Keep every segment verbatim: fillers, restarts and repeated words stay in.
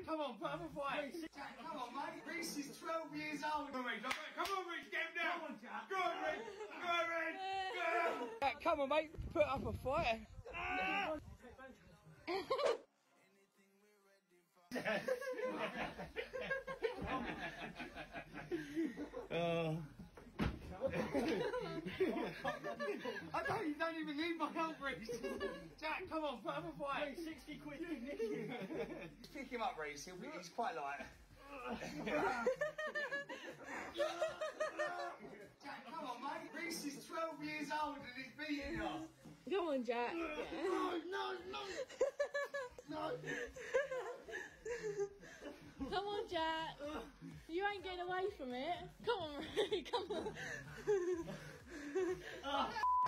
Jack, come on, put up a fight. Jack, come on, mate. Reece is twelve years old. Come on, Reece. Come on, Reece, get him down. Come on, Jack. Go on, Reece. Go on, Reece. Go on. Jack, come on, mate. Put up a fight. Ah! Oh. I don't, you don't even need my help, Reece. Jack, come on, put up a fight. Wait, sixty quid, Nick. Pick him up, Reece. He'll be, he's quite light. Jack, come on, mate. Reece is twelve years old and he's beating us. Come on, Jack. No, no, no. No. Come on, Jack. You ain't getting away from it. Come on, Ray. Come on. Oh,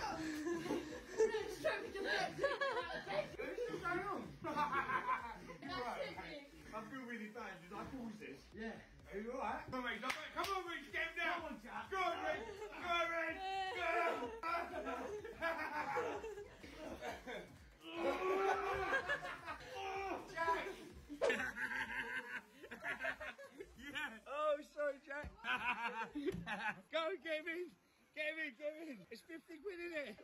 I feel really bad. Did I pause this? yeah. Are you alright? Come on, Reece. Come on, Reece. Get him down. Come on, Jack. Go on, Reece. Go on, Reece. Go on. Jack. Yeah. Oh, sorry, Jack. Go and get him in. Get him in, get him in. It's fifty quid, isn't it?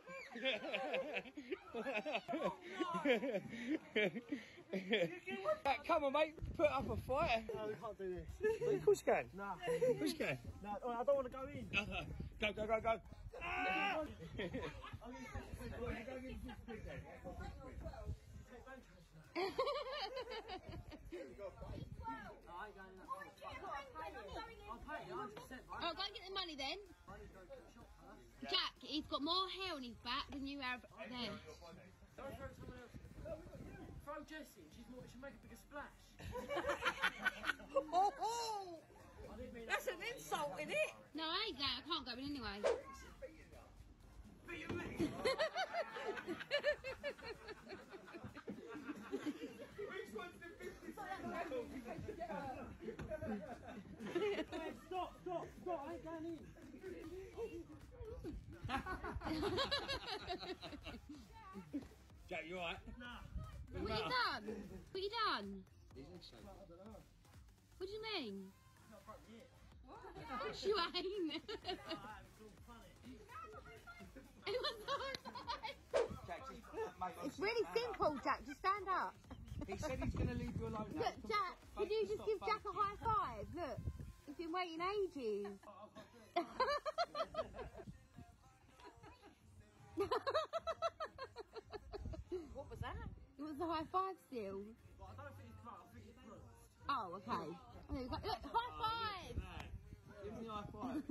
Jack, come on, mate. Put up a fight. No, we can't do this. Of course you can. Nah. Of course you can. No, I don't want to go in. Go, go, go, go. Ah! I'll give you fifty quid. Well, you go give me fifty quid then. I ain't going in that. I'll pay you, one hundred percent, right? Oh, go and get the money then. I need to go get the shop first. Jack, he's got more hair on his back than you have there. Don't throw someone else. Throw Jessie, she's more, she'll make a bigger splash. Oh, oh. That's an insult, isn't it? No, I ain't that. I can't go in anyway. Beat me! Which one's the fifty? Stop, stop, stop, I ain't going in. Jack, you alright? Nah. What you done? What you done? What do you mean? Not broke yet. Of course you ain't. Nah, it's all funny. It was so funny. Jack, just, mate, It's really simple, Jack. Just stand up. he said he's going to leave you alone now. Look, Jack, can you just give Jack a high five? Look, he's been waiting ages. What was that? It was a high five still. But I don't think it's broke, I think it's bruised. Oh, okay. There you go. Look, high five. Give me the high five.